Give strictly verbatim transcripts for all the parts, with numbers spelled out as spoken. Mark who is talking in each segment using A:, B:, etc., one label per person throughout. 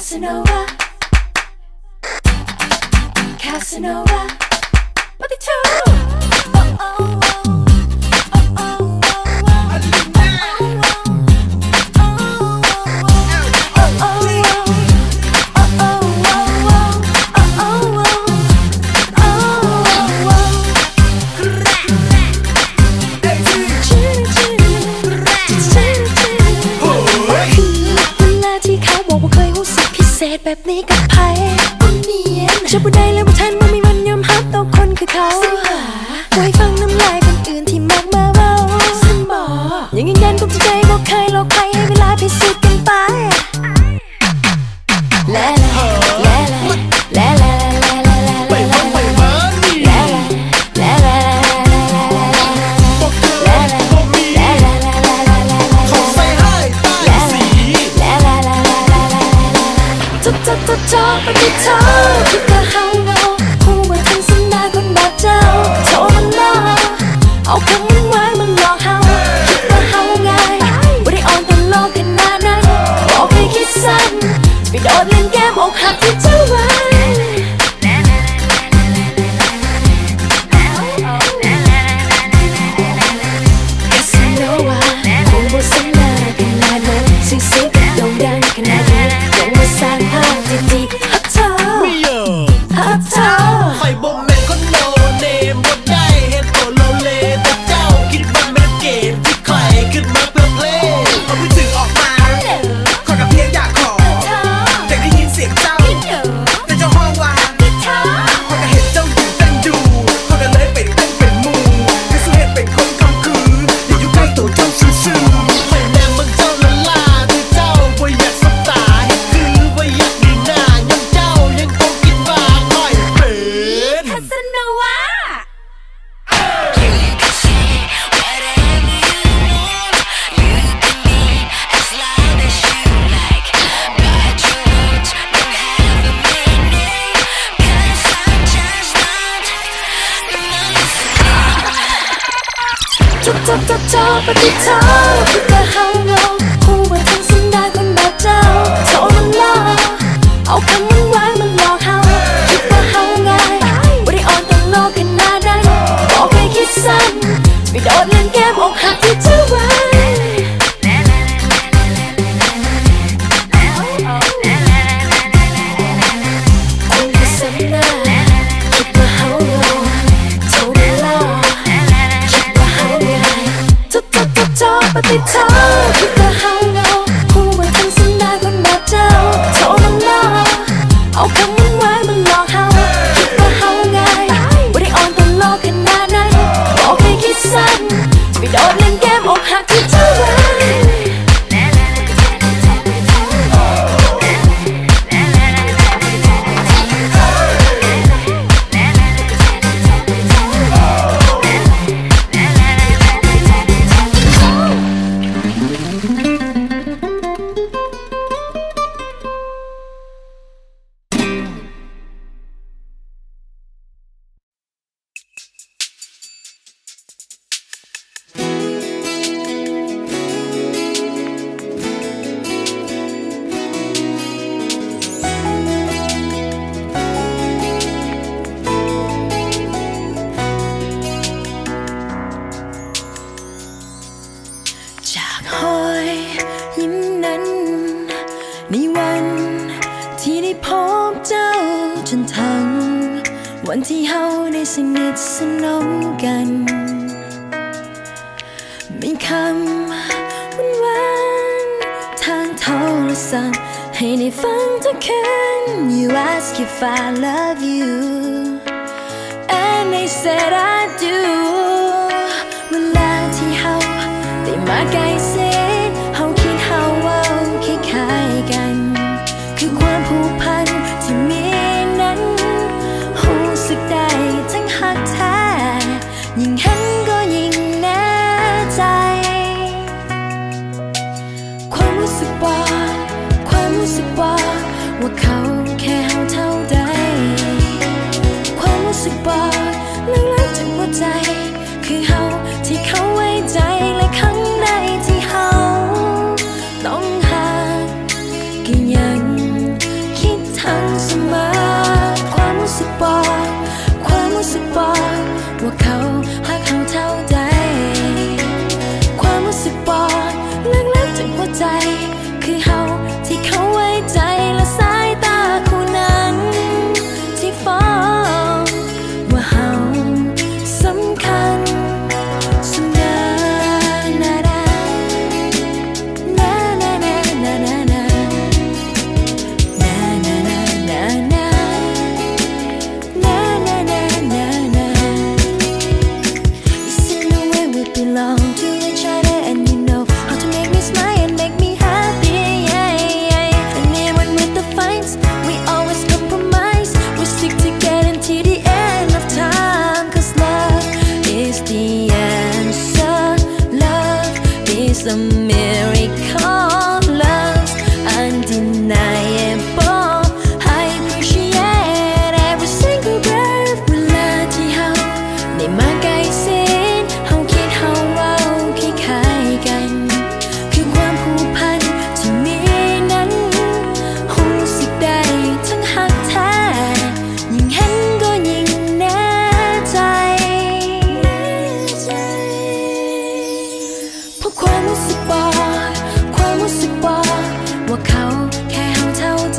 A: Casanova Casanova But they too Oh oh oh ohแบบนี้กับไผ่คนเนียนจะพูดได้เลยว่าฉันว่ามีวันยอมฮับต่อคนคือเขาไว้ฟังน้ำลายคนอื่นที่มากมาเบาฉันบอกยังยืนยันกุมใจบอกเคยหลอกใครให้เวลาพิสูจน์กันไปแล่แล่แล่แล่แล่แล่แล่แล่แล่แล่แล่แล่แล่จบจบจบจบไปที่เธอคิดว่าเฮาเงาคู่ว่าทั้งสันดานคนแบบเจ้าโชว์มันล่อเอาคำมันไว้มันหลอกเฮาคิดว่าเฮาง่ายว่าได้อ่อนแต่โลกขนาดนั้นบอกให้คิดสั้นไปโดดเล่นเกมอกหักที่เจ้าไว้Casanova คู่ว่าสันดานขนาดนั้นสิ่งสิ่งโด่งดังขนาดนี้ยังมาสร้างภาพดีๆฮับเธอฮับเธอ
B: ไฟบ่แม่นคนโนเนมบ่ได้เฮ็ดตัวโลเลแต่เจ้าคิดว่ามันเกมที่ใครขึ้นมาเพื่อเพลงเอามือถือออกมาขอกับเพียงอยากขออยากได้ยินเสียงเจ้าแต่เจ้าห้องว่าพอก็เห็นเจ้าอยู่เต้นอยู่พอก็เลยไปเต้นเป็นหมู่ที่สุดเห็นเป็นคนกำคืออยากอยู่ใกล้ตัวเจ้าซื่อๆไฟแนมมึงเจ้าละลาที่เจ้าบ่อยากสบตาเฮ็ดคือบ่อยากดีหน้ายังเจ้ายังคงคิดว่าค่อยเป็น
A: Casanovaจบจบจบจบไปที่เธอคิดว่าเฮาเงาคู่ว่าทั้งสันดานคนแบบเจ้าโชว์มันล่อเอาคำมันไว้มันหลอกเฮาคิดว่าเฮาง่ายว่าได้อ่อนแต่โลกขนาดนั้นบอกให้คิดสั้นไปโดดเล่นเกมอกหักที่เจ้าไว้คนที่สันดานคิดว่าเฮาเงาโชว์มันล่อจบจบจบจบไปที่เธอคิดว่าเฮาเงาคู่ว่าทั้งสันดานคนแบบเจ้าโชว์มันล่อเอาคำมันไว้มันหลอกเฮาคิดว่าเฮาง่ายว่าได้อ่อนแต่โลกขนาดนั้นบอกให้คิดสั้นไปโดดเล่นเกมอกหักที่เจ้าไว้จากหอยยิ้มนั้นในวันที่ได้พบเจ้าจนทั้งวันที่เฮาได้สนิทสนมกันมีคำวันวันทางโทรศัพท์ให้ได้ฟังทุกคืน You ask if I love you and I said I do เวลาที่เฮาได้มาใกล้ชิดเฮาคิดเฮาเว้าคล้ายๆกันคือความผูกพันที่มีนั้นรู้สึกได้ทั้งหักแท้ยิ่งเห็นก็ยิ่งแน่ใจความรู้สึกบอกความรู้สึกบอกว่าเขาแค่เฮาเท่าใดความรู้สึกบอกลึกๆจากหัวใจคือเฮาที่เขาไว้ใจและข้างในที่เฮาต้องหาก็ยังใจคือเฮาที่เขาไว้ใจและสายตาคู่นั้นที่ฟ้องว่าเฮาสำคัญเสมอนานานานานานานานานานานานานานานานา It's in the way we belong to each other and you know how to make me smile and make me happy yeah, yeah. And even with the fights we always compromise we stick together until the end of time cause love is the answer love is a miracle love's undeniable I appreciate every single breath เวลาที่เฮาได้มาใกล้ชิดเฮาคิดเฮาเว้าคล้ายๆกันคือความผูกพันที่มีนั้นรู้สึกได้ทั้งหักแท้ยิ่งเห็นก็ยิ่งแน่ใจเพราะความรู้สึกบอกความรู้สึกบอกว่าเขาแค่เฮาเท่าใจ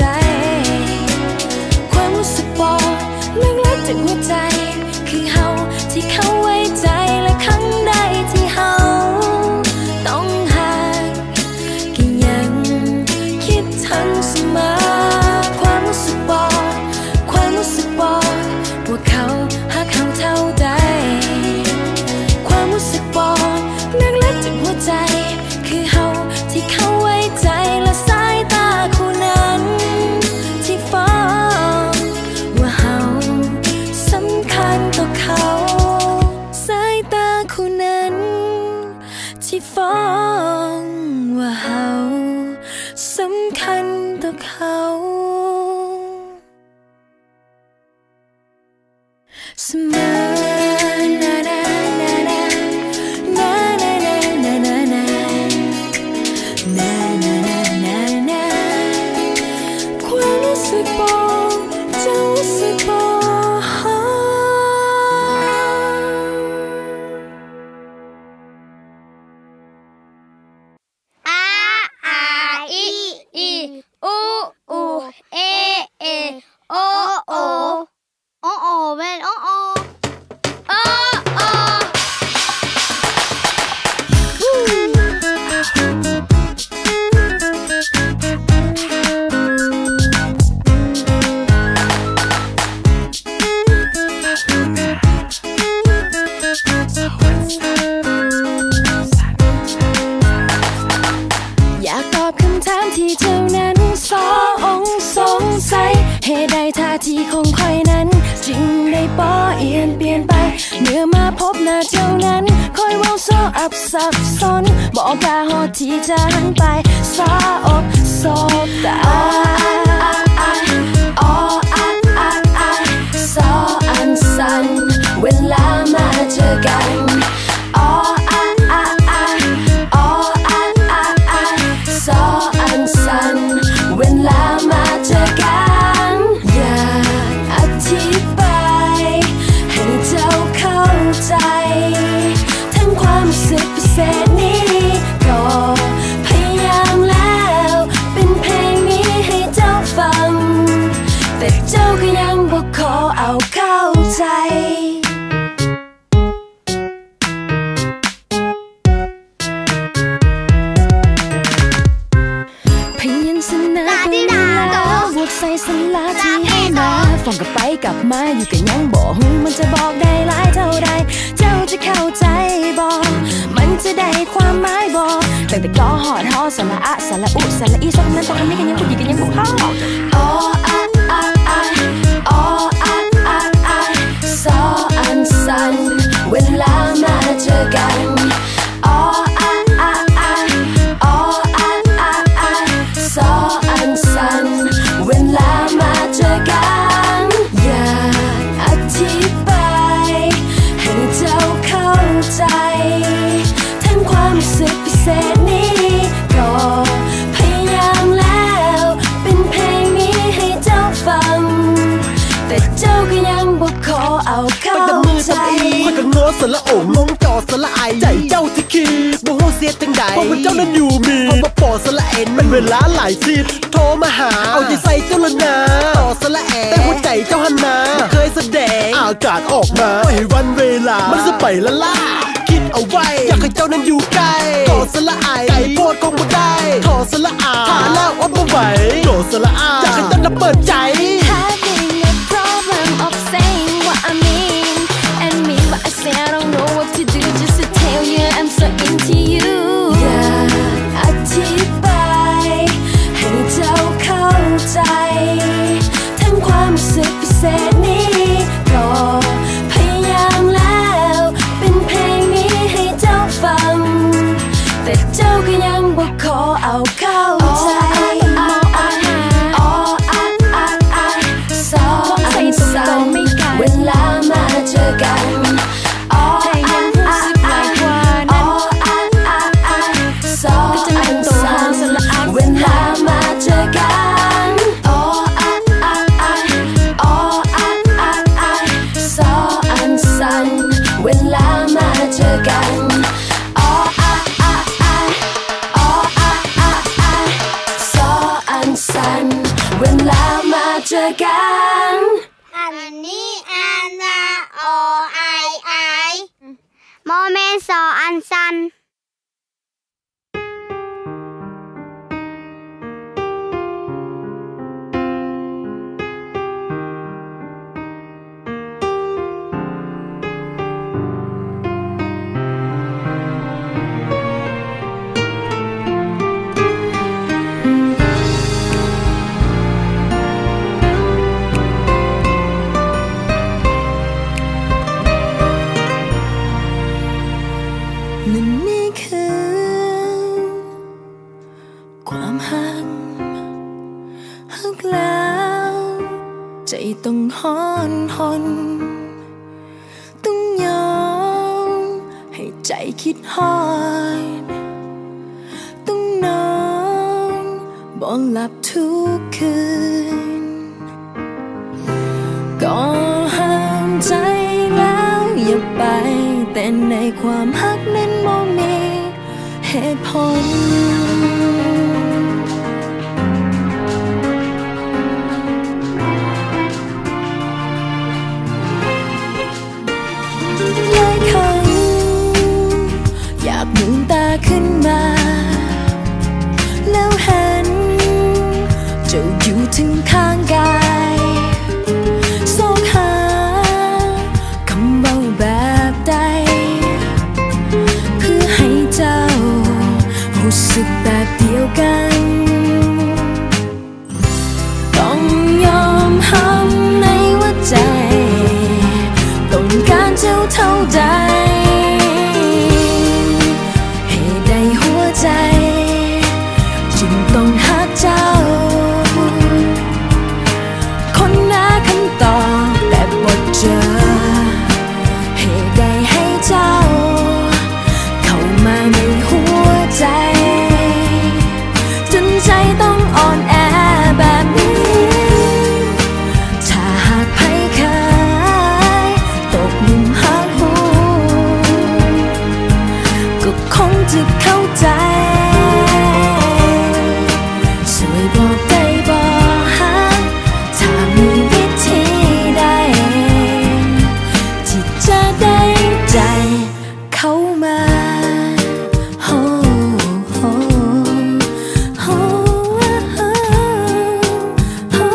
A: ความรู้สึกบอกเรื่องเล็กจากหัวใจคือเฮาที่เขาไว้ใจและครั้งใดที่เฮาต้องหักก็ยังคิดถึงเสมอความรู้สึกบอกความรู้สึกบอกว่าเขาหักเฮาเท่าใดความรู้สึกบอกเรื่องเล็กจากหัวใจคือเฮาที่เขาไว้ใจและสายตาคู่นั้นที่ฟ้องว่าเฮาสำคัญต่อเขาสายตาคู่นั้นที่ฟ้องว่าเฮาสำคัญต่อเขาเสมอนานานานานานานานานานานานานาความรู้สึกบอกจะรู้สึกบอก
C: อาอาอีอีอูอูเอเอโอโอโอโอเวนโอโอโอโอ
A: อยากตอบคำถามที่เจ้านั้นสองสงสัยเหตุใดท่าทีของใครนั้นจึงได้ป้อเอียนเปลี่ยนไปเมื่อมาพบหน้าเจ้านั้นคอยเว้าโซอับสับสนบอกกาหอดที่จะหันไปสาอกโซตาออาอาอาซออันสันเวลามาเจอกันออาอาอาออาอาอาซออันสันเวลามาเจอกันอยากอธิบายให้เจ้าเข้าใจทั้งความรู้สึกพิเศษนี้ก็พยายามแล้วเป็นเพลงนี้ให้เจ้าฟังแต่เจ้าก็ยังบ่ขอเอาเข้าใจพยัญชนะตัวแล้วบวกใส่สลาที่ให้มาฟังกับไปกลับมาอยู่กันยังบอกมันจะบอกได้หลายเท่าใดเจ้าจะเข้าใจบอกมันจะได้ความหมายบอกตั้งแต่กอหอดหอสระอะสระอุสระอีสักนั้นตอนนี้กันยังพูดกันยังบอกเขาออาอาอาออาอาอาซออันสันเวลามาเจอกันออาอาอาออาอาอาซออันสันเวลามาเจอกันอยากอธิบายให้เจ้าเข้าใจทั้งความรู้สึกพิเศษนี้ก็พยายามแล้วเป็นเพลงนี้ให้
B: สละโอ่งลงจอสละไอใจเจ้าที่คิดบ่ฮู้เสียจังใดเพราะว่าเจ้านั้นอยู่มีเพราะว่าปอสละเอ็นเป็นเวลาหลายสิทธิ์โทรมาหาเอาใจใส่เจ้าละนาต่อสละแอแต่หัวใจเจ้าหันนาเคยแสดงอากาศออกมาไม่ให้วันเวลามันจะไปละล่าคิดเอาไว้อยากให้เจ้านั้นอยู่ใกล้ต่อสละไอไก่โพดคงบ่ได้ขอสละอาถ้าแล้วอดบ่ไหวโดสละอาอยากให้เจ้านั้นเปิดใจ
A: Having a problem of saying what I mean and mean what I say. I don't know what to do just to tell you I'm so into you. อยากอธิบายให้เจ้าเข้าใจทั้งความรู้สึกพิเศษนี้ก็พยายามแล้วเป็นเพลงนี้ให้เจ้าฟังแต่เจ้าก็ยังบ่ขอเอาเข้าใจเวลามาเจอกันอ๋ออ่ะอ่ะอ่ะอ๋ออ่ะอ่ะอ่ะสออันสันเวลามาเจอกันอ๋ออ่ะอ่ะอ่ะอ๋ออ่ะอ่ะอ่ะสออันสันเวลามาเจอกันอ๋ออ่ะอ่ะอ่ะอ๋ออ่ะอ่ะอ่ะสออันสันเวลามาเจอกัน
C: อันนี้อันละโอไอไอโมเมนต์สออันซัน
A: ใจต้องหอนหนต้องยอมให้ใจคิดฮอดต้องนอนบ่หลับทุกคืนก็ห้ามใจแล้วอย่าไปแต่ในความฮักนั้นบ่มีเหตุผลลืมตาขึ้นมาแล้วเห็นเจ้าอยู่ถึงข้างกายซอกหาคำเบาแบบใดเพื่อให้เจ้ารู้สึกแบบเดียวกันต้องยอมห้ามในหัวใจต้องการเจ้าเท่าใดจึงต้องหาเจ้าคนหาคำตอบแต่บ่เจอเหตุใดให้เจ้าเข้ามาในหัวใจจนใจต้องอ่อนแอแบบนี้ถ้าหากใครเคยตกหลุมรักหูก็คงจะเข้าใจบอกได้บอกหาถ้ามีวิธีใดที่จะได้ใจเข้ามาโอ้โอ้โอ้โอ้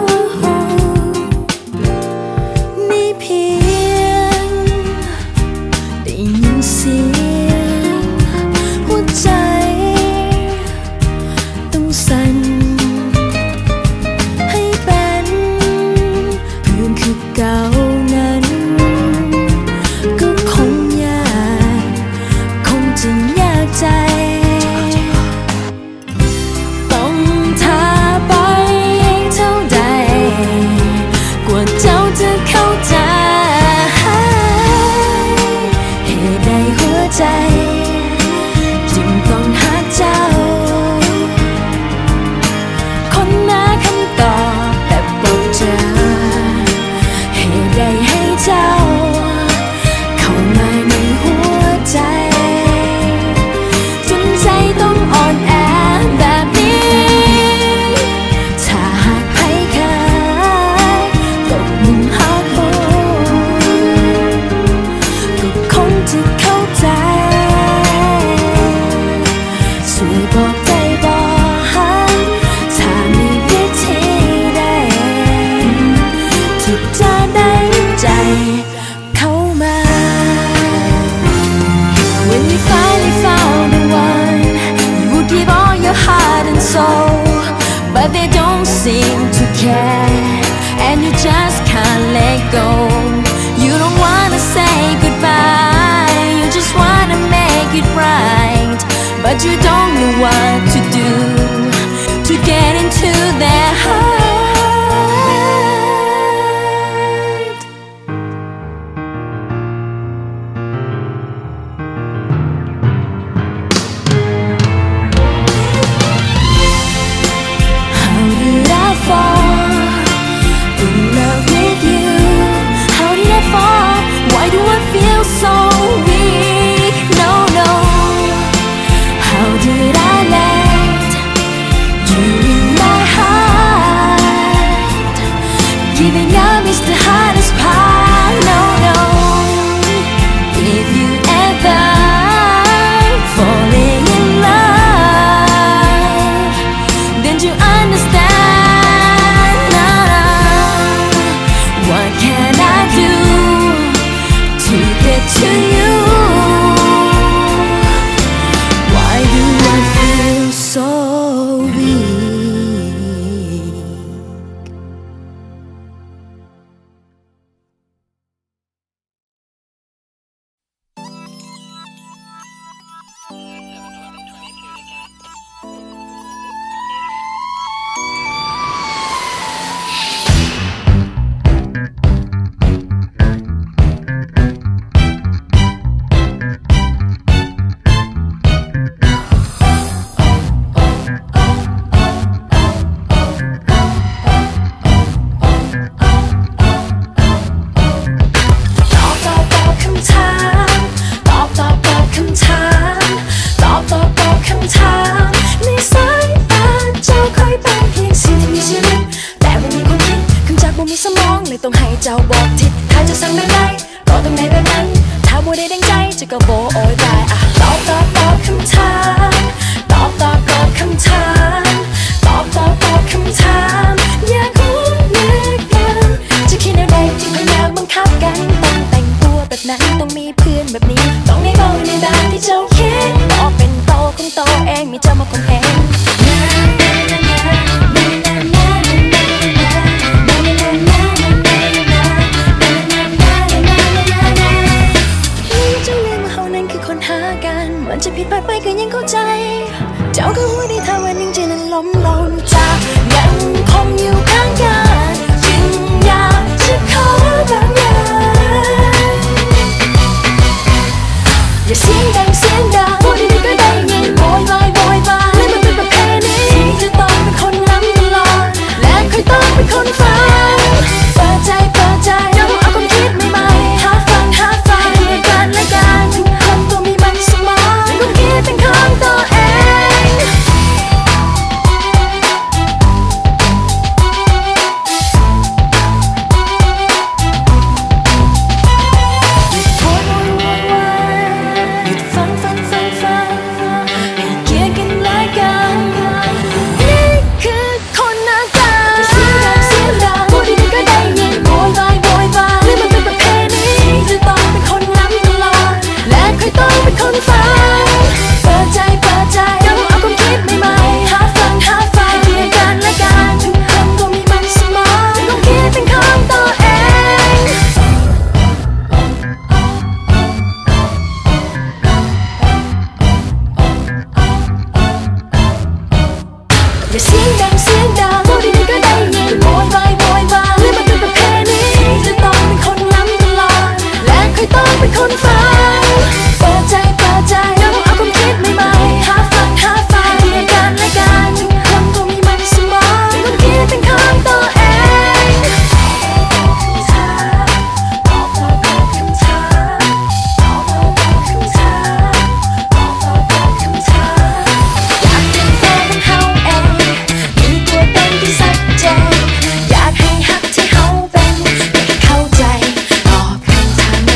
A: นี่เพียงได้ยินเสียงหัวใจต้องสั่นเก่านั้นก็คงยากคงจะยากใจต้องท้าไปเท่าใดกว่าเจ้าจะเข้าใจเหตุใดหัวใจจึงต้องหาเจ้า go. You don't wanna say goodbye, you just wanna make it right, but you don't know what to do to get into their heart. How did I fall in love with you? How did I fall? Why do I feel so weak? No, no. How did I let you in my heart? Giving up is the hardest part. No, no. If you ever falling in love, then you understand. Now, what can I do to get to you? Why do I feel so weak?ต้องให้เจ้าบอกทิศถ้าจะสั่งแบบไหนก็ต้องในแบบนั้นถ้าบัวได้ดังใจจะก็โบโอยได้อะตอบตอบตอบคำถามตอบตอบตอบคำถามตอบตอบตอบคำถามอยากรู้เหมือนกันจะคิดอะไรที่พยายามบังคับกันต้องแต่งตัวแบบนั้นต้องมีเพื่อนแบบนี้ต้องให้มองในแบบที่เจ้าคิดบอกเป็นโตของโตเองมีเจ้ามาคงเองมันจะผิดพลาดไปก็ยังเข้าใจเจ้าก็รู้ดีถ้าวันหนึ่งใจนั้นล้มลงจะยังคงอยู่ข้างกันจึงอยากจะขอบางอย่างอย่าเสียงดังเสียงดังพูดดีๆก็ได้ยินโวยวายโวยวายและมันเป็นประเพณีที่จะต้องเป็นคนนำตลอดและค่อยต้องเป็นคนฟังเปิดใจเปิดใจเราเอาความคิดใหม่ๆหาฟังหาฟังให้กันและกันทุกคนต้องมีมันสมองต้องคิดเป็นของตัวเองหยุดพูดวุ่นวายหยุดฟังฟังฟังฟังให้เกียรติกันและกันนี่คือคนหน้าตาจะเสียงดังเสียงดังพูดดีๆก็ได้ยินโวยวายโวยวายและมันเป็นประเพณีที่จะต้องเป็นคนนำตลอดและค่อยต้องเป็นคนฟังเปิดใจเปิดใจเราเอาความคิดใหม่ๆหาฟังหาฟังให้กันและกันทุกคนต้องมีมันสมองต้องคิดเป็นของตัวเองอย่าเสียงดังเสียงดังพูดดีๆก็ได้ยินโวยวายโวยวายและมันเป็นประเพณีที่จะต้องเป็นคนนำตลอดและค่อยต้องเป็นคนฟังเปิดใจเปิดใจเราเอาความคิดใหม่ๆหาฟังหาฟังให้กันและกันทุกคนต้องมีมันสมองต้องคิดเป็นของตัวเองตอบตอบตอบคำถามตอบตอบตอบคำถามตอบตอบตอบคำถามอยากเป็นแฟนของเขาเองมีตัวตนที่ชัดเจนอยากให้ฮักที่เขาเป็นอยากให้เข้าใจตอบคำถามนั้น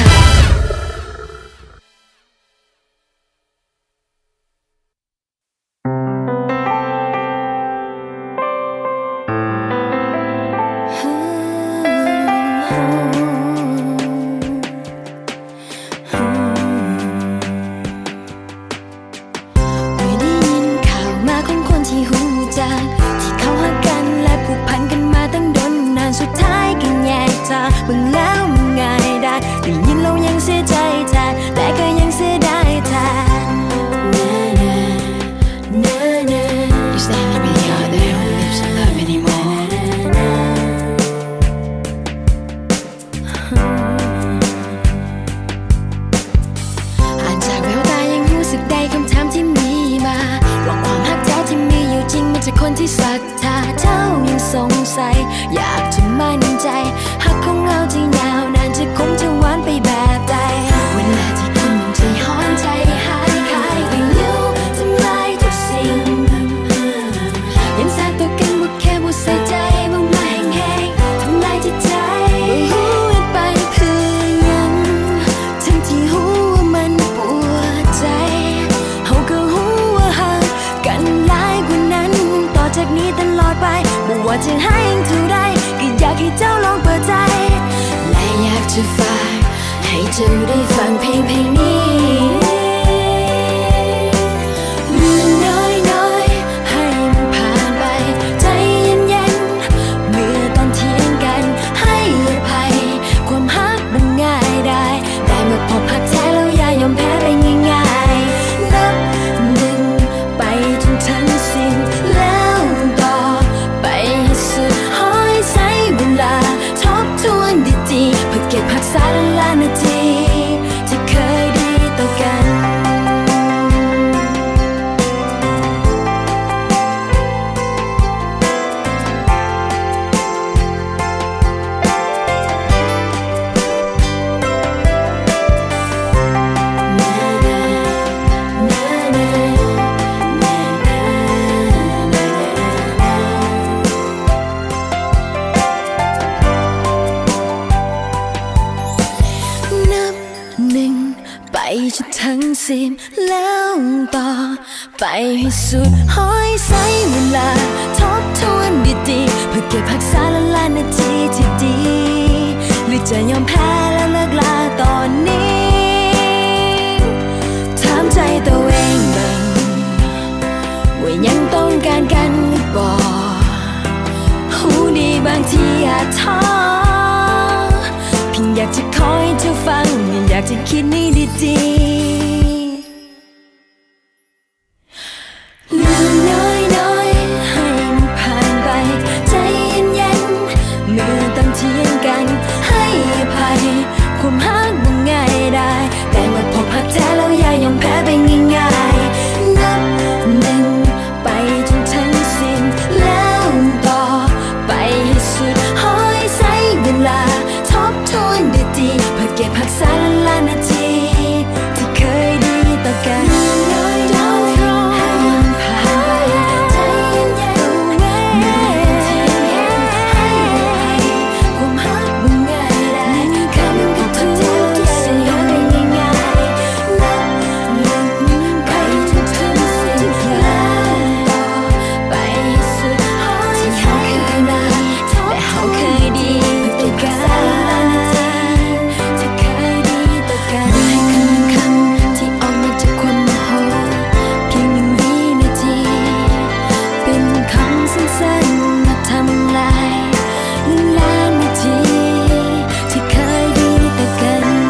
A: สุดท้ายกันแยกทางบางแล้วมันง่ายได้ได้ยินเรายังเสียใจแทนแต่ก็ยังเสียดายแทน
D: You saying it really hard that I don't live some love anymore.
A: อ่านจากแววตายังรู้สึกได้คำถามที่มีมาว่าความฮักแท้ที่มีอยู่จริงมันจะคนที่ศรัทธาเจ้ายังสงสัยอยากจะมั่นใจฮักของเราจะยาวนานจะคงจะหวานไปแบบใดเวลาที่คุณยังใจฮ้อนใจหายคายก็อยู่ทำลายทุกสิ่งยังสาตัวกันว่าแค่ว่าใส่ใจบ้างมาแห้งๆทำลายจิตใจหูไปเพื่อยังทั้งที่หูว่ามันปวดใจเขาก็หูว่าห่างกันหลายกว่านั้นต่อจากนี้ตลอดไปไม่ว่าจะให้ยังเท่าใดก็อยากให้เจ้าลองเปิดใจและอยากจะฝากให้เจ้าได้ฟังเพลงเพลงนี้เรื่องน้อยๆให้มันผ่านไปใจเย็นๆเมื่อตอนเถียงกันให้อภัยความฮักมันง่ายได้แต่เมื่อพบฮักแท้แล้วอย่ายอมแพ้ไปง่ายๆนับหนึ่งไปจนทั้งสิ้นแล้วต่อไปให้สุดห้อยใช้เวลาทบทวนดีๆเพื่อเก็บรักษาละลายนาทีที่เคยดีต่อกันนับหนึ่งไปจนทั้งสิ้นแล้วต่อไปให้สุดห้อยใช้เวลาทบทวนดีๆเพื่อเก็บรักษาละลายนาทีที่ดีหรือจะยอมแพ้และเลิกลาตอนนี้ถามใจตัวเองบ้างว่ายังต้องการกันหรือเปล่าหูดีบางทีอาจท้อเพียงอยากจะคอยเธอฟังอยากจะคิดให้ดีๆเรื่องน้อยๆให้มันผ่านไปใจเย็นๆเมื่อต้องเถียงกันให้อภัยความฮักมันง่ายได้แต่เมื่อพบฮักแท้แล้วอย่ายอมแพ้ไปง่ายๆนับหนึ่งไปจนทั้งสิ้นแล้วต่อไปให้สุดห้อยใช้เวลาทบทวนดีๆเพื่อเก็บรักษาละลายนาทีที่เคยดีต่อกันให้มันผ่านไปใจเย็นๆเมื่อต้องเถียงกันให้อภัยความฮักมันง่ายได้แค่มันก็ทุกสิ่งไปง่ายๆนับหนึ่งไปจนถึงสิ้นแล้วต่อไปให้สุดห้อยใช้เวลาแต่เขาเคยดีเพื่อเก็บรักษาละลายนาทีที่เคยดีต่อกันให้คำคำที่ออกมาจากความโมโหเพียงหนึ่งวินาทีเป็นคำสั้นๆมาทำลายล้านนาทีที่เคยดีต่อกัน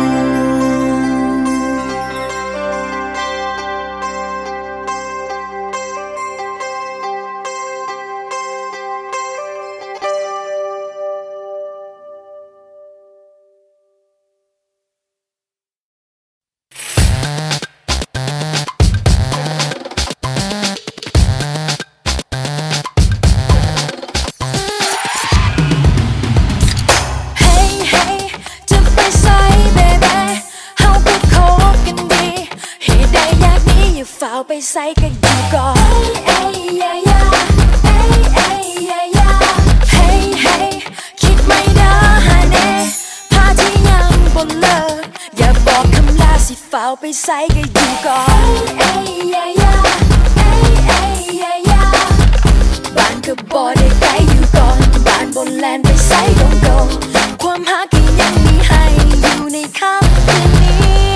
A: ไปใส่กันอยู่ก่อนเอ้ยเอ้ยเอ้ยเอ้ยเอ้ยเฮ้ยเฮ้ยคิดไม่ได้ฮะเน่พาที่ยังบ่เลิกอย่าบอกคำลาสิฝ่าวไปใส่กันอยู่ก่อนเอ้ยเอ้ยเอ้ยเอ้ยเอ้ยบ้านก็บ่ได้ไกลอยู่ก่อนบ้านบนแลนไปใส่ดงโดความหาก็ยังมีให้อยู่ในค่ำคืนนี้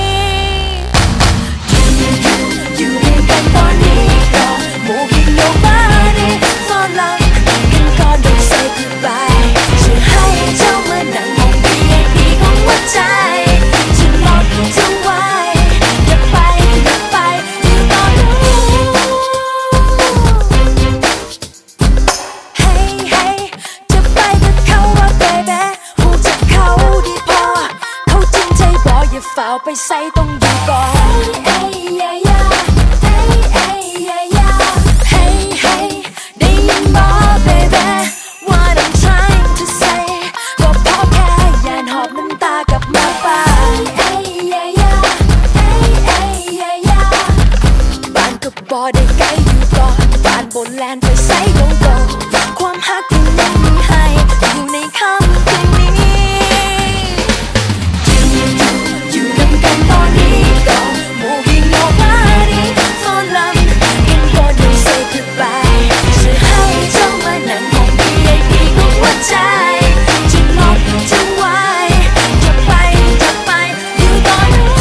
A: อยู่ด้วยกันตอนนี้ก็ moving your body ตอนหลังกันก่อน don't say goodbye ช่วยให้เจ้ามานั่งมองความหักที่นั้นมีให้อยู่ในคำคืนนี้อยู่กันกันตอนนี้ก็ moving nobody for love can go don't say goodbye จะให้เจ้ามานั่งห้อง วี ไอ พี ของหัวใจจะลบจะไว้จะไปจะไปอยู่ตอนนู้น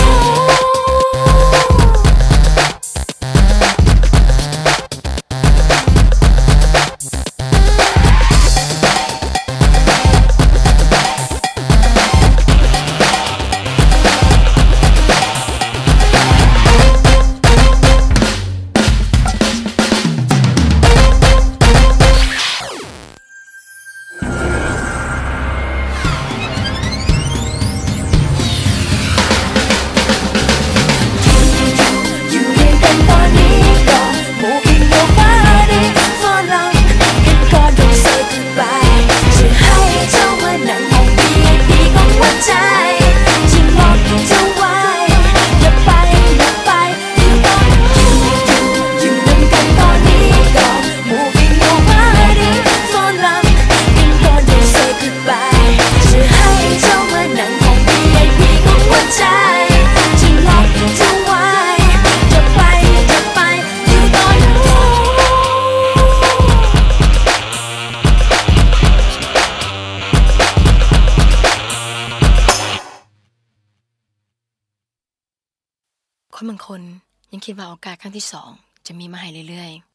D: คนบางคนยังคิดว่าโอกาสครั้งที่สองจะมีมาให้เรื่อยๆ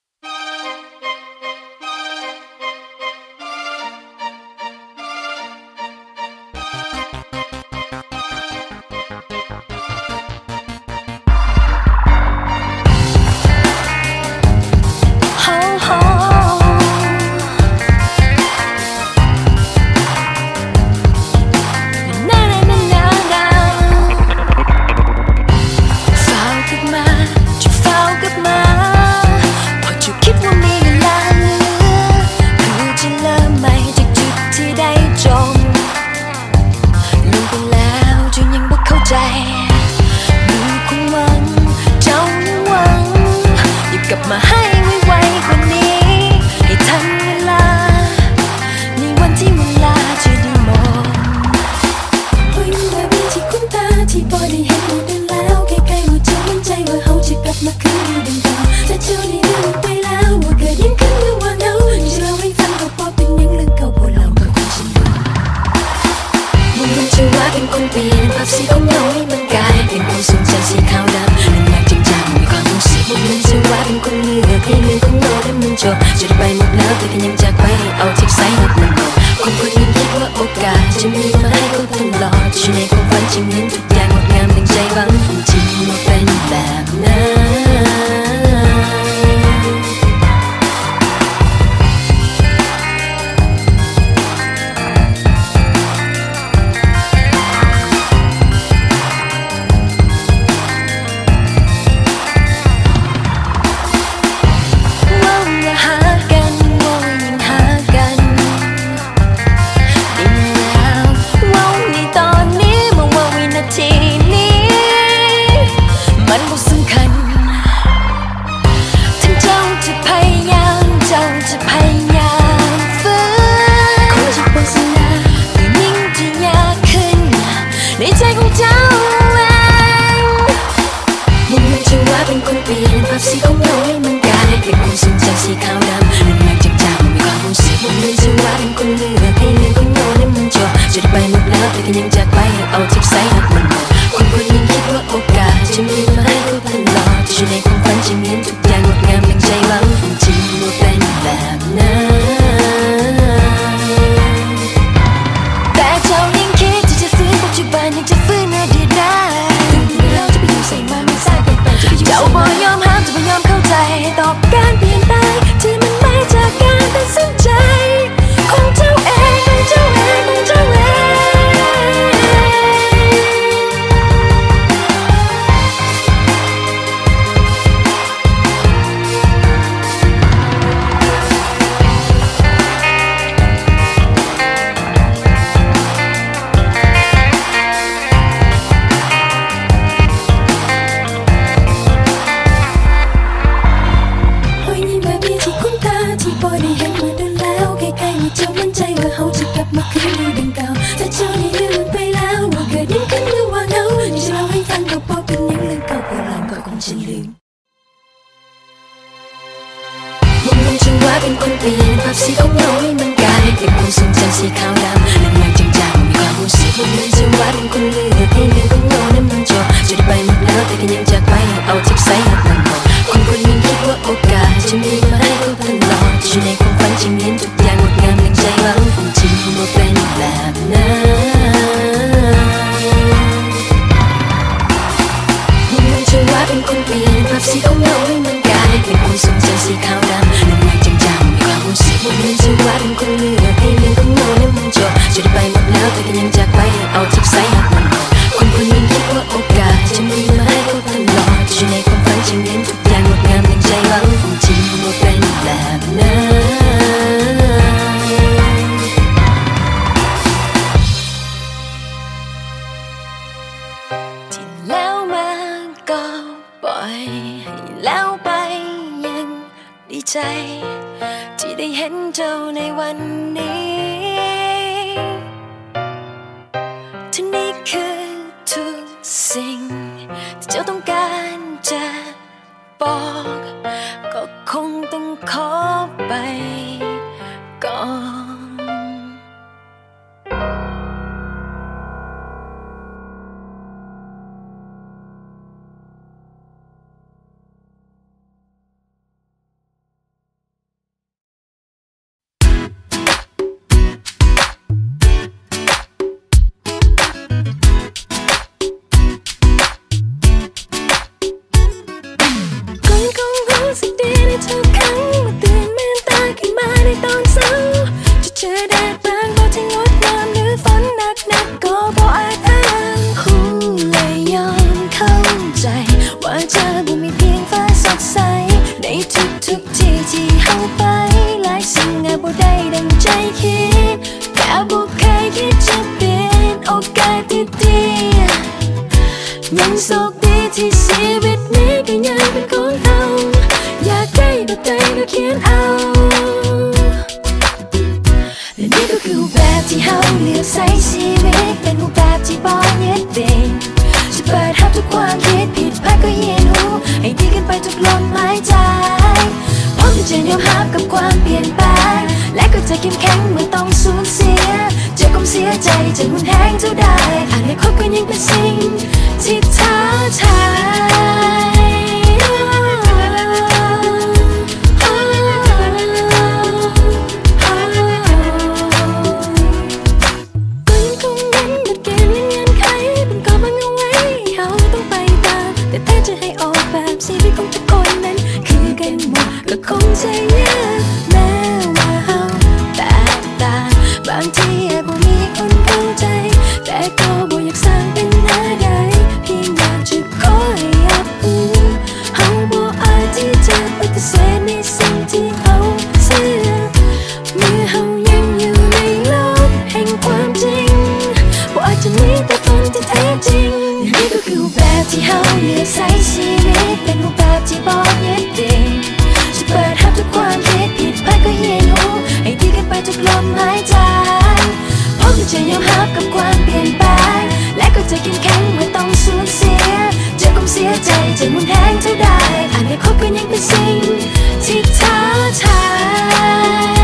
D: มาให้ไวๆกว่านี้ให้ทันเวลาในวันที่เวลาจะได้มองเฮ้ยแบบนี้ที่คุ้นตาที่พอได้เห็นหมดแล้วใกล้ๆหัวใจมั่นใจว่าเขาจะกลับมาคืนดีดังเก่าแต่เจ้าได้ลืมไปแล้วว่าเกิดยังขึ้นเมื่อวานเอาจะเล่าให้ฟังก็พอเป็นยังเรื่องเก่าพวกเราก็คงจะลืมมันมันจะว่าเป็นคนเปลี่ยนภาพสีของเราให้มันกลายเป็นความทรงจำสีขาวดำมันอยากจริงจังมีความรู้สึกมันมันจะว่าเป็นคนเลือกให้เรื่องของเราแล้วมันจบจะได้ไปหมดแล้วแต่ก็ยังจากไปให้เอาที่ใส่หักมันก่อนคนคนนี้คิดว่าโอกาสจะมีมาให้เขาตลอดอยู่ในความฝันจึงเห็นทุกอย่างงดงามดังใจหวังจริงว่าเป็นแบบนั้นบบมาคืนดูดังเก่าถ้าเจ้าได้ลืมไปแล้วว่าเกิดยังขึ้นหรือว่าเหงาที่จะเล่าให้ฟังก็พอเป็นยังเรื่องเก่าโบราณก็คงจะลืมมุมมองฉันว่าเป็นคนเปลี่ยนภาพสีของเราให้มันกลายเป็นความทรงจำสีขาวดำและมันจางๆมีความรู้สึกมุมมองฉันว่าเป็นคนเลือกให้เรื่องของเรานั้นมันจบจะได้ไปหมดแล้วแต่ก็ยังจากไปเอาทิพย์ใส่หักมันหมดคนคนหนึ่งคิดว่าโอกาสจะมีมาให้เขาตลอดอยู่ในความฝันจึงเห็นทุกอย่างงดงามดังใจหวังความจริงว่าเป็นแบบนั้นมุมมองฉันว่าเป็นคนเปลี่ยนภาพสีของเราให้มันกลายเป็นความทรงจำสีขาวดำและมันจางๆมีความรู้สึกมุมมองฉันว่าเป็นคนเลือกให้เรื่องของเรานั้นมันจบจะได้ไปหมดแล้วแต่ก็ยังจากไปเอาทิพย์ใส่หักมันหมดคนคนหนึ่งคิดว่าโอกาสจะมีมาให้เขาตลอดอยู่ในความฝันจึงเห็นทุกอย่างงดงามดังใจหวังความจริงว่าเป็นแบบนั้นที่แล้วมาก็ปล่อยให้แล้วไปยังดีใจที่ได้เห็นเจ้าในวันนี้ที่นี่คือทุกสิ่งที่เจ้าต้องการจะบอกก็คงต้องขอไปก่อนสักดีในทุกครั้งเมื่อตื่นเมื่อตาขึ้นมาในตอนเช้าจะเจอแดดบางก็ที่งดงามหรือฝนหนักหนักก็พออาจอ้างหูเลยยอมเข้าใจว่าเธอบ่มีเพียงฟ้าสดใสในทุกทุกที่ที่เข้าไปหลายสิ่งอาจบ่ได้ดังใจคิดแต่บ่เคยคิดจะเปลี่ยนโอกาสที่ดียังโชคดีที่ชีวิตนี้ก็ยังเป็นของเราอยากได้แบบใดก็เขียนเอาและนี่ก็คือแบบที่เฮาเลือกใช้ชีวิตเป็นรูปแบบที่บ่ยึดติดจะเปิดรับทุกความคิดผิดพลาดก็เย็นหูให้ดีกันไปทุกลมหายใจพร้อมที่จะยอมรับกับความเปลี่ยนแปลงและก็จะเข้มแข็งเมื่อต้องสูญเสียเจอความเสียใจจะรุนแรงเท่าใดอนาคตก็ยังเป็นสิ่งที่ท้าทายชีวิตของทุกคนนั้นคือกันหมดก็คงจะยากแม้ว่าเฮาแตกต่างบางทีอาจบ่มีคนเข้าใจแต่ก็บ่อยากสร้างเป็นหน้าใดเพียงอยากจะขอให้รับรู้เฮาบ่อาจที่จะปฏิเสธในสิ่งที่เฮาเชื่อเมื่อเฮายังอยู่ในโลกแห่งความจริงบ่อาจจะมีแต่ตนที่แท้จริงนี่ก็คือแบบที่เฮาเลือกใช้ชีวิตเป็นรูปแบบที่บ่ยึดติดจะเปิดรับทุกความคิดผิดพลาดก็เย็นหูให้ดีกันไปทุกลมหายใจพร้อมที่จะยอมรับกับความเปลี่ยนแปลงและก็จะเข้มแข็งเมื่อต้องสูญเสียเจอความเสียใจจะรุนแรงเท่าใดอนาคตก็ยังเป็นสิ่งที่ท้าทาย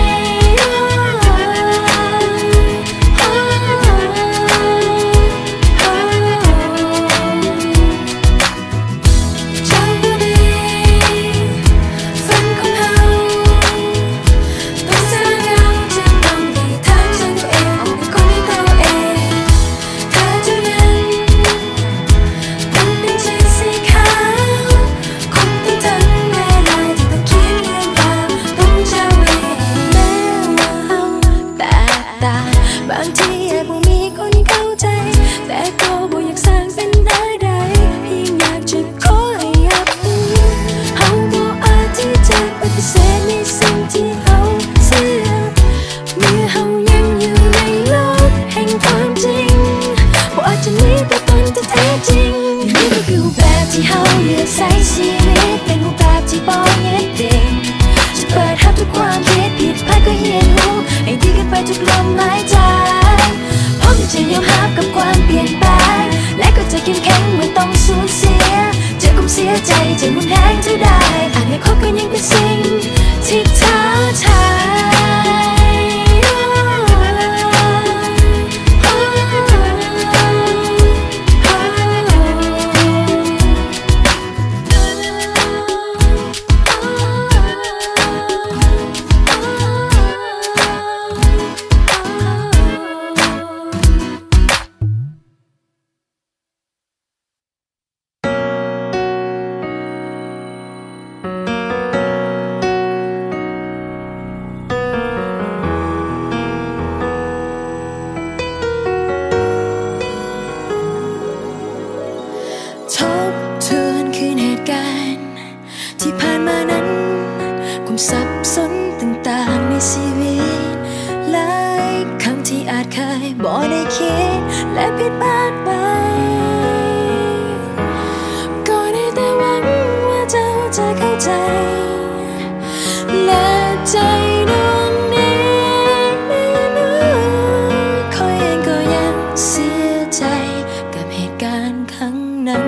D: บางทีอาจบ่มีคนเข้าใจแต่ก็บ่อยากสร้างเป็นหน้าใดเพียงอยากจะขอให้รับรู้เฮาบ่อาจที่จะปฏิเสธในสิ่งที่เฮาเชื่อเมื่อเฮายังอยู่ในโลกแห่งความจริงบ่อาจจะมีแต่ตนที่แท้จริงนี่ก็คือแบบที่เฮาเลือกใช้ชีวิตเป็นรูปแบบที่บ่ยึดติดจะเปิดรับทุกความคิดผิดพลาดก็เย็นหูให้ดีกันไปทุกลมหายใจเคยบ่ได้คิดและผิดพลาดไปก็ได้แต่หวังว่าเจ้าจะเข้าใจและใจดวงนี้ไม่รู้คอยเองก็ยังเสียใจกับเหตุการณ์ครั้งนั้น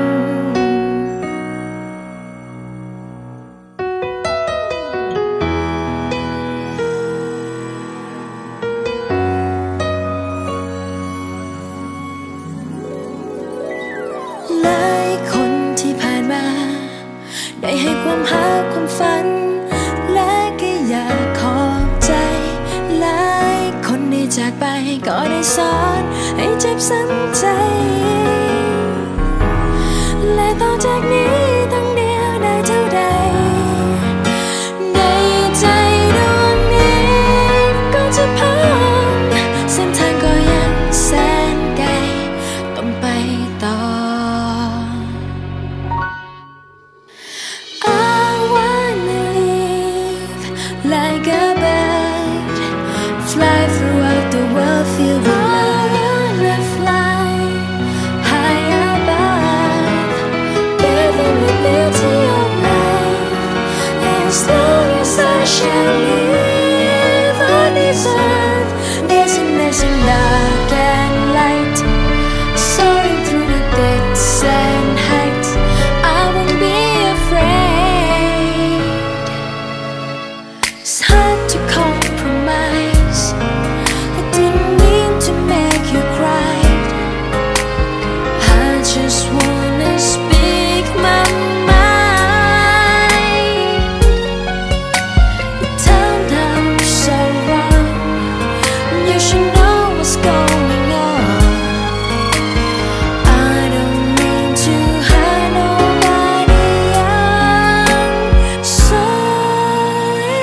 D: หลายคนที่ผ่านมาได้ให้ความหาความฝันและก็อยากขอบใจหลายคนที่จากไปก็ได้สอนให้เจ็บซ้ำใจและต่อจากนี้ต้องเดียวได้เท่าใดในใจดวงนี้ก็จะพังเส้นทางก็ยังแสนไกลต้องไปต่อLike a bird, fly throughout the world, feel the love. I wanna fly high above, bathing the beauty of life. As long as I shall live on this earth, there's a nation dark and light, soaring through the depths and heights. I won't be afraid. It's hard to compromise. I didn't mean to make you cry. I just wanna speak my mind. It turned out so wrong. You should know what's going on. I don't mean to hurt nobody. I'm sorry.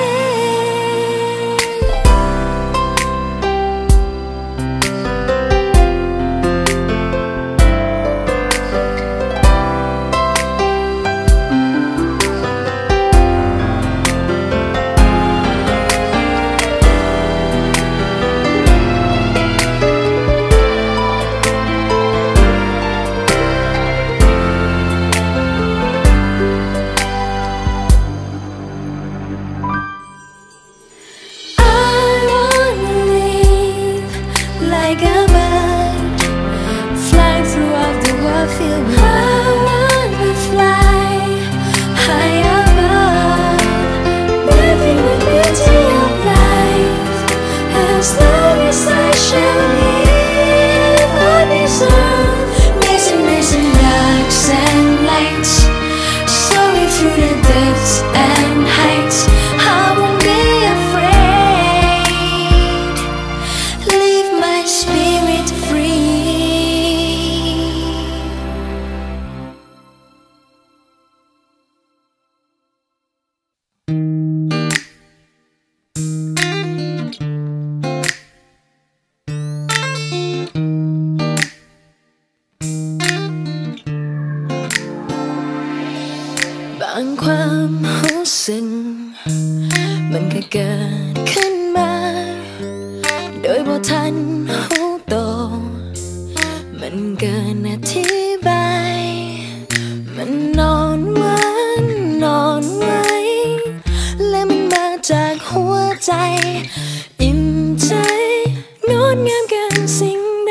D: I wanna live like a bird, fly throughout the world, feel the love. I wanna fly high above, living the beauty of life. As long as I shall live on this earth, there's amazing darks and lights, soaring through the depths and heights. I won't be afraid. Leave my spirit free. บางความรู้สึกมันก็เกิดขึ้นมา โดยบ่ทันรู้ตัวมันเกินอธิบายมันนอนวันนอนไว้และมันมาจากหัวใจอิ่มใจงดงามเกินสิ่งใด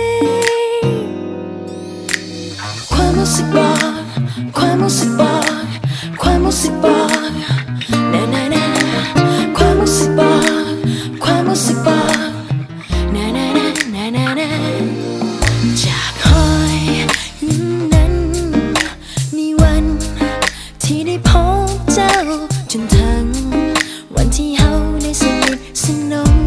D: ความรู้สึกบอกความรู้สึกบอกความรู้สึกบอกนะนะนะความรู้สึกบอกความรู้สึกบอกนะนะนะนะนะนะจากหอยยิ้มนั้นในวันที่ได้พบเจ้าจนถึงวันที่เฮาได้สนิทสนม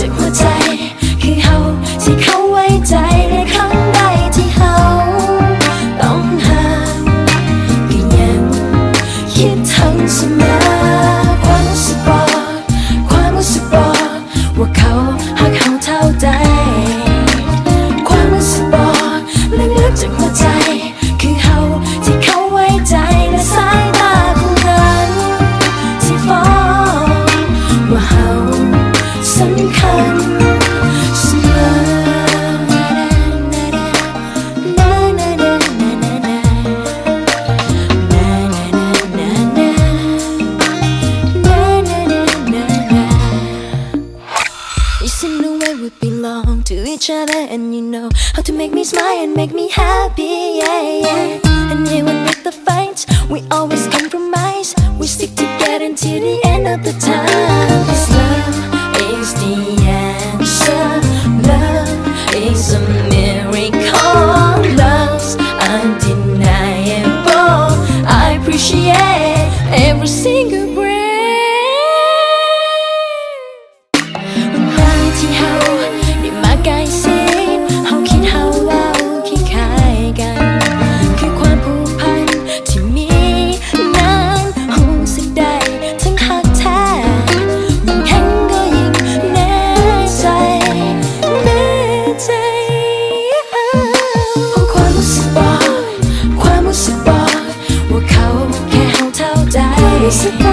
D: จากหัวใจคือเฮาที่เขาไว้ใจในครั้งใดที่เฮาต้องห่างก็ยังคิดถึงเสมอความรู้สึกบอกความรู้สึกบอกว่าเขาหักเฮาเท่าใดความรู้สึกบอกลึกๆจากหัวใจคือเฮาที่เขาไว้ใจในสายตาของนั้นที่ฟ้องว่าเฮาสำคัญเสมอIsn't the way we belong to each other, and you know how to make me smile and make me happy, yeah, yeah. And even with the fights, we always compromise. We stick together until the end of the time. 'Cause love is the answer. Love is a miracle. Love's undeniable. I appreciate every single breath.ที่เฮาได้มาใกล้ชิดเฮาคิดเฮาเว้าคิดคล้ายกันคือความผูกพันที่มีนั้นรู้สึกได้ทั้งหักแท้ยิ่งเห็นก็ยิ่งแน่ใจแน่ใจเพราะความรู้สึกบอกความรู้สึกบอกว่าเขาแค่เฮาเท่าใจ